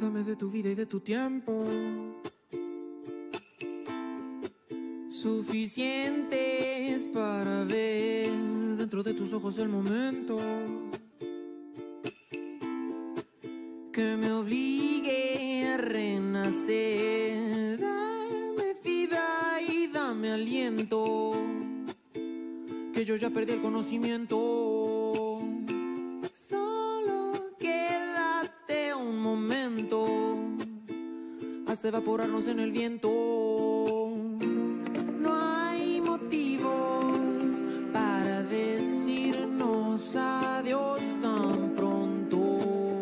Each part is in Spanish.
Dame de tu vida y de tu tiempo, suficientes para ver dentro de tus ojos el momento que me obligue a renacer. Dame vida y dame aliento, que yo ya perdí el conocimiento. Solo quédate un momento hasta evaporarnos en el viento. No hay motivos para decirnos adiós tan pronto.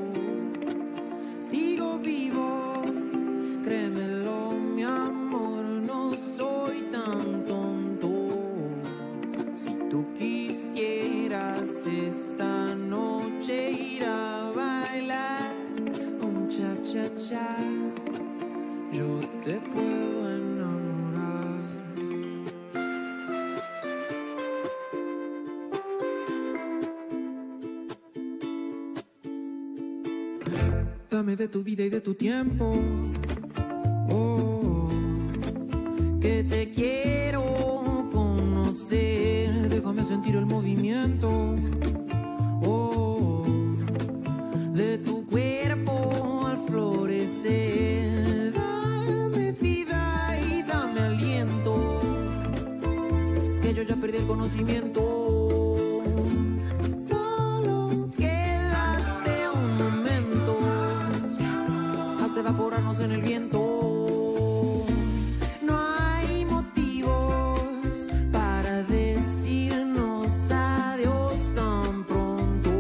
Sigo vivo, créemelo mi amor, no soy tan tonto. Si tú quisieras esta noche ir a bailar un cha-cha-cha, yo te puedo enamorar. Dame de tu vida y de tu tiempo, oh, que te quiero conocer. Déjame sentir el movimiento, oh, de tu cuerpo al florecer. Dame vida y dame aliento, que yo ya perdí el conocimiento. Solo quédate un momento hasta evaporarnos en el viento. No hay motivos para decirnos adiós tan pronto.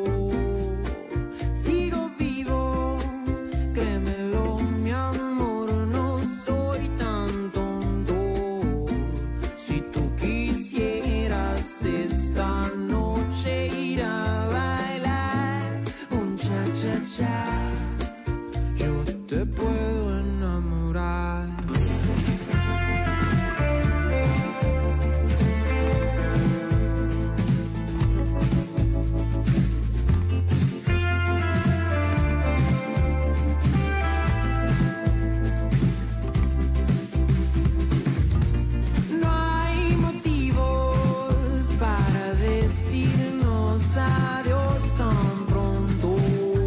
Sigo vivo, créemelo mi amor, no soy tan tonto. Si tú quisieras esta noche ir a bailar un cha-cha-cha, yo te puedo enamorar. No hay motivos para decirnos adiós tan pronto.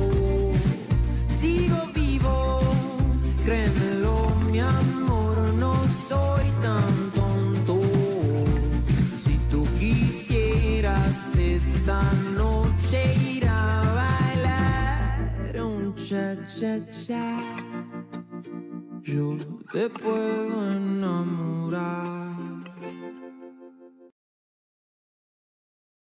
Sigo vivo, créemelo mi amor, no soy tan tonto. Si tú quisieras esta noche ir a bailar un cha-cha-cha, yo te puedo enamorar.